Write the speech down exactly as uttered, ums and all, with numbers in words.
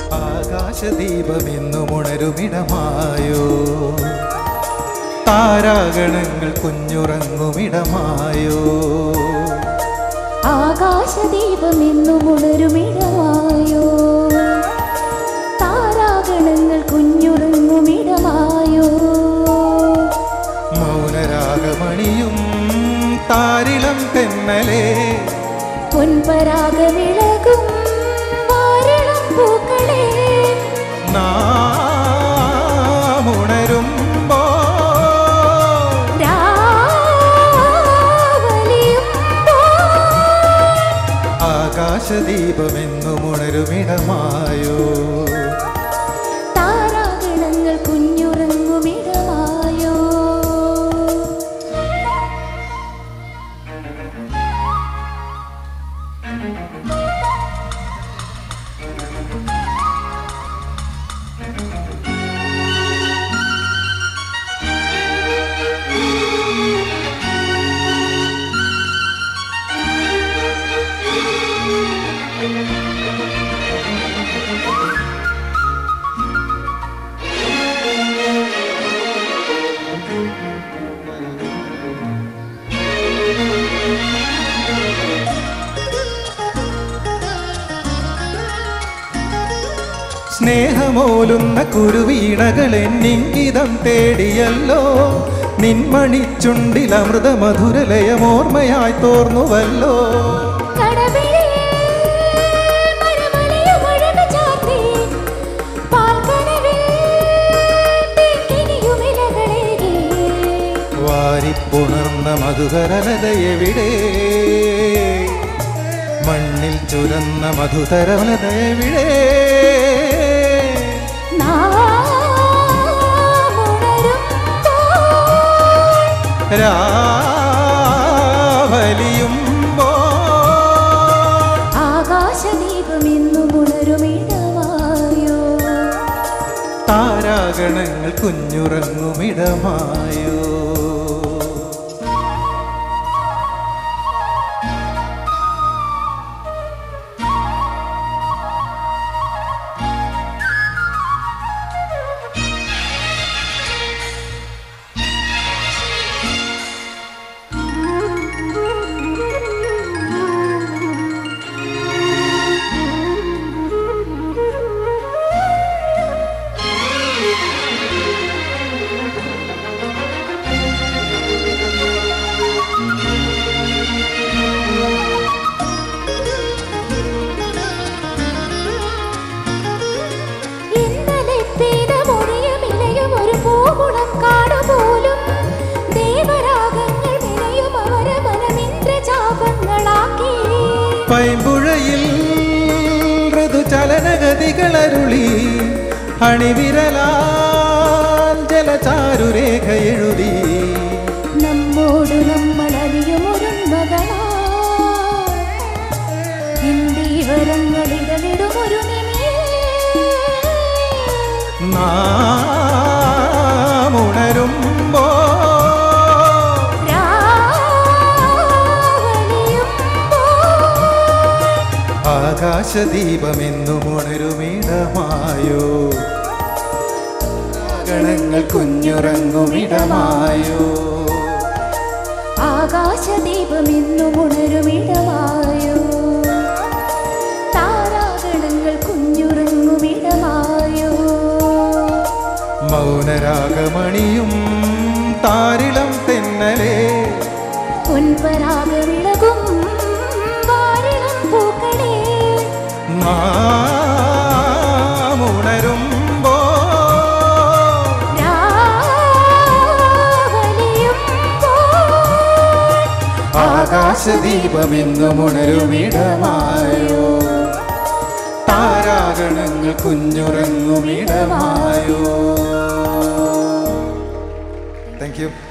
ആകാശദീപമെന്നുമുണരുമിടമായോ താരാഗണങ്ങൾ കുഞ്ഞുറങ്ങുമിടമായോ ആകാശദീപമെന്നുമുണരുമിടമായോ താരാഗണങ്ങൾ കുഞ്ഞുറങ്ങുമിടമായോ മൗനരാഗമണിയും താരിളം തെന്നലേ പൊൻപരാഗമിളകും വാരിളം പൂക്കളേ നാമുണരുമ്പോ ആകാശദീപമെന്നുമുണരുമിടമായോ താരാഗണങ്ങൾ കുഞ്ഞുറങ്ങുമിടമായോ സ്നേഹമോലുന്ന കുരുവീണകളെന്നിംഗിതം തേടിയല്ലോ നിൻമണിച്ചുണ്ടിൽ അമൃതമധുരലയമോർമ്മയായി തോർന്നുവല്ലോ വാരിപ്പുണർന്ന മധുകരലതയെവിടെ മണ്ണിൽ ചുരന്ന മധുതരലതയെവിടെ രാവലിയുമ്പോ ആകാശദീപമെന്നുമുണരുമിടമായോ താരാഗണങ്ങൾ കുഞ്ഞുറങ്ങുമിടമായോ പൈമ്പുഴയിൽ ഋതുചലനഗതികളരുളി അണിവിരലാൽ ജലചാരുരേഖ എഴുതി നമ്മോട് നമ്മൾ അറിയുമൊരുമകളാ ഇന്ദീവരങ്ങളിടലിടുമൊരു നാമുണരുമ്പോ ആകാശദീപമെന്നുമുണരുമിടമായോ ഗണങ്ങൾ കുഞ്ഞുറങ്ങുമിടമായോ ആകാശദീപമെന്നുമുണരുമിടമായോ താരാഗണങ്ങൾ കുഞ്ഞുറങ്ങുമിടമായോ മൗനരാഗമണിയും താരിളം തെന്നലേ പൊൻപരാഗമിളകും വാരിളം പൂക്കളേ നാമുണരുമ്പോ ആകാശദീപമെന്നുമുണരുമിടമായോ താരാഗണങ്ങൾ കുഞ്ഞുറങ്ങുമിടമായോ. Thank you.